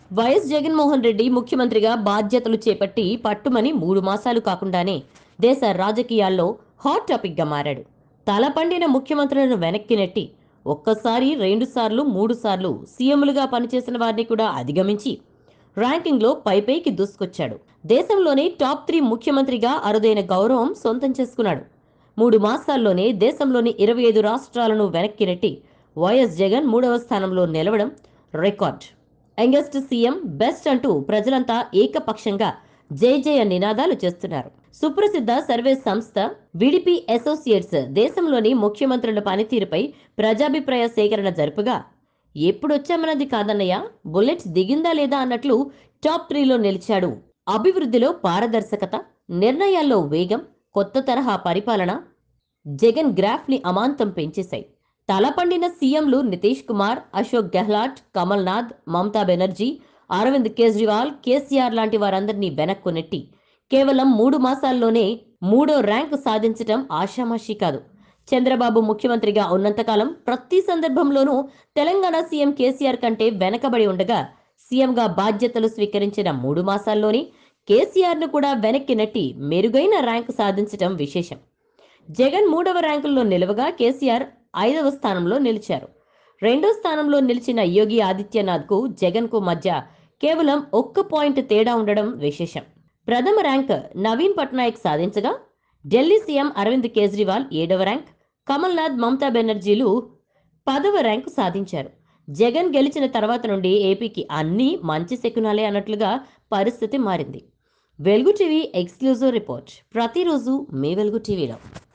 YS Jaganmohan Reddy ముఖ్యమంత్రిగా బాధ్యతలు చేపట్టి పట్టుమని 3 మాసాలు కాకుండానే దేశ రాజకీయాల్లో హాట్ టాపిక్ గా మారాడు. తలపండిన ముఖ్యమంత్రులను వెనక్కి నెట్టి ఒక్కసారి 2 సార్లు 3 సార్లు సీఎంలుగా పనిచేసిన వారిని కూడా అధిగమించి ర్యాంకింగ్లో పైపైకి దూసుకొచ్చాడు. దేశంలోనే టాప్ 3 ముఖ్యమంత్రిగా అరుదైన గౌరవం సొంతం చేసుకున్నాడు. 3 మాసాల్లోనే దేశంలోని 25 రాష్ట్రాలను వెనక్కి నెట్టి వైఎస్ జగన్ 3వ స్థానంలో నిలవడం రికార్డ్. యంగెస్ట్ సీఎం బెస్ట్ అంటూ ప్రజలంతా ఏకపక్షంగా జయ నినాదాలు చేస్తున్నారు. సుప్రసిద్ధ సర్వే సంస్థ విడిపి అసోసియేట్స్ దేశంలోని ముఖ్యమంత్రుల పనితీరుపై ప్రజాభిప్రాయ సేకరణ జరుపుగా ఎప్పుడొచ్చామన్నది కాదన్నయ్య, బుల్లెట్ దిగిందా లేదా అన్నట్లు టాప్ 3లో నిలిచాడు. అభివృద్ధిలో పారదర్శకత, నిర్ణయాల్లో వేగం, కొత్త తరహా పరిపాలన జగన్ గ్రాఫ్ ని అమాంతం పెంచేశాయి. తలపండిన సీఎంలు నితీష్ కుమార్, అశోక్ గెహ్లాట్, కమల్ నాథ్, మమతా బెనర్జీ, అరవింద్ కేజ్రీవాల్, కేసీఆర్ లాంటి వారందరినీ వెనక్కు నెట్టి కేవలం 3 మాసాల్లోనే 3వ ర్యాంకు సాధించటం ఆషామాషీ కాదు. చంద్రబాబు ముఖ్యమంత్రిగా ఉన్నంతకాలం ప్రతి సందర్భంలోనూ తెలంగాణ సీఎం కేసీఆర్ కంటే వెనకబడి ఉండగా, సీఎంగా బాధ్యతలు స్వీకరించిన 3 మాసాల్లోనే కేసీఆర్ను కూడా వెనక్కి నెట్టి మెరుగైన ర్యాంకు సాధించటం విశేషం. జగన్ 3వ ర్యాంకుల్లో నిలవగా కేసీఆర్ 5వ స్థానంలో నిలిచారు. 2వ స్థానంలో నిలిచిన యోగి ఆదిత్యనాథ్కు జగన్కు మధ్య కేవలం 1 పాయింట్ తేడా ఉండడం విశేషం. ప్రథమ ర్యాంక్ నవీన్ పట్నాయక్ సాధించగా ఢిల్లీ సీఎం అరవింద్ కేజ్రీవాల్ 7వ ర్యాంక్, కమల్ నాథ్, మమతా బెనర్జీలు 10వ ర్యాంకు సాధించారు. జగన్ గెలిచిన తర్వాత నుండి ఏపీకి అన్నీ మంచి శకునాలే అన్నట్లుగా పరిస్థితి మారింది. వెలుగు టీవీ ఎక్స్క్లూజివ్ రిపోర్ట్ ప్రతిరోజు మీ వెలుగు టీవీలో.